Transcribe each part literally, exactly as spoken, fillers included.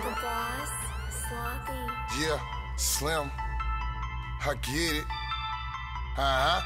The boss, sloppy. Yeah, Slim. I get it. Uh-huh.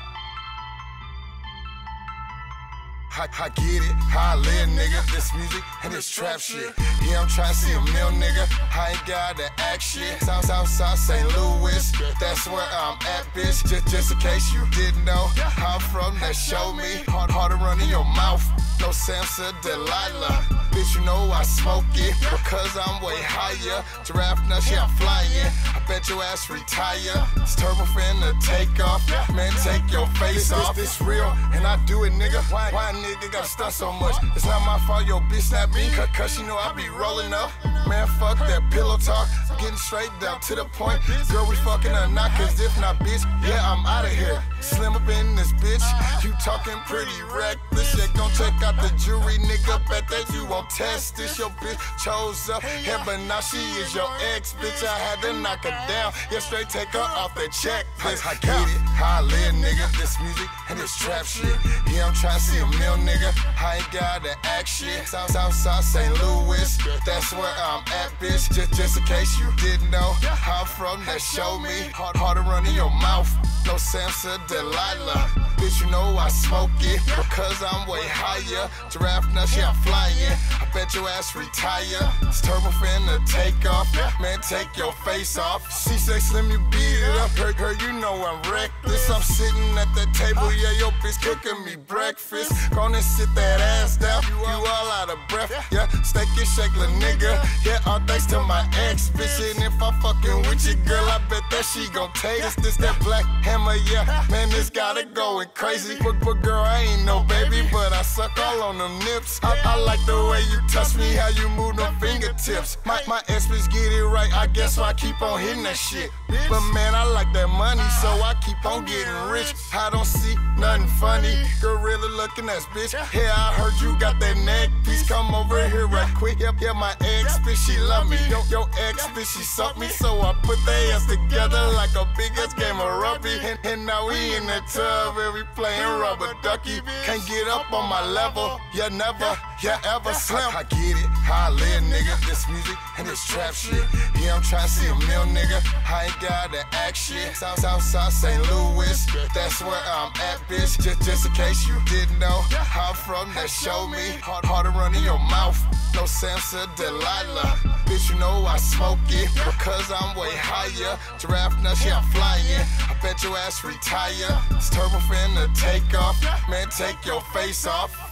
I, I get it, how I live, nigga. This music and this trap shit. Yeah, I'm tryna see a meal, nigga. I ain't got to act shit. South, South, South, Saint Louis. That's where I'm at, bitch. Just, just in case you didn't know, I'm from that show me. Hard, hard to run in your mouth. No Samson Delilah. Bitch, you know I smoke it because I'm way higher. Giraffe nuts, yeah, I'm flying. I bet your ass retire. This turbo finna take off. Man, take your face off. This, this real, and I do it, nigga. Why, why nigga gotta stunt so much? It's not my fault, your bitch snap me. Cause, cause you know I be rolling up. Man, fuck that pillow talk. Getting straight down to the point. Girl, we fucking or not, cause if not, bitch, yeah, I'm out of here. Slim up in this bitch. You talking pretty reckless. Yeah, gon' check out the jury, nigga. Bet that you won't test this. Your bitch chose up, yeah, but now she is your ex, bitch. I had to knock her down. Yeah, straight take her off the checklist. I, I get it, how I live, nigga. This music and this trap shit. Yeah, I'm tryna see a meal, nigga. I ain't got to act shit. South, South, South, Saint Louis. That's where I'm at, bitch. Just, just in case you didn't know, I'm from that show me. Hard, hard to run in your mouth. No Samson Delilah. Bitch, you know I smoke it because I'm way higher. Giraffe nuts, yeah, I'm flying. I bet your ass retire. This turbo finna take off. Man, take your face off. She say, Slim, you beat it up. Her, her, you know I'm reckless. I'm sitting at the table, yeah, your bitch cooking me breakfast. Gonna sit that ass down. You all out of breath, yeah. Steak and shake, little nigga. Yeah, all thanks to my ex, bitch. And if I'm fucking with you, girl, I bet that she gon' take this. This that black hammer, yeah. Man, this gotta go crazy. But, but girl, I ain't no baby, but I suck all on them nips. I, I like the way you touch me, how you move them fingertips. My, my ex bitch get it right, I guess so I keep on hitting that shit. But man, I like that money, so I keep on getting rich. I don't see nothing funny. Gorilla looking ass bitch. Yeah, I heard you got that neck piece. Come over here right quick. Yep, yeah, my ex bitch, she love me. Yo, yo ex bitch, she suck me, so I put they ass together like a big ass game of rugby. And, and now we in the tub and we playing rubber ducky. Can't get up on my level, yeah, never, yeah, ever. Slim. I, I get it, how I live, nigga. This music and this trap shit. Yeah, I'm tryna see a meal, nigga. I ain't got to act shit. South, South, South, Saint Louis. That's where I'm at, bitch. Just, just in case you didn't know, I'm from that show me. Hard, hard to run in your mouth. No Samson Delilah. Bitch, you know I smoke it because I'm way higher. Giraffe nuts, yeah, I'm flying. I bet your ass retire. This turbo finna take off. Man, take your face off.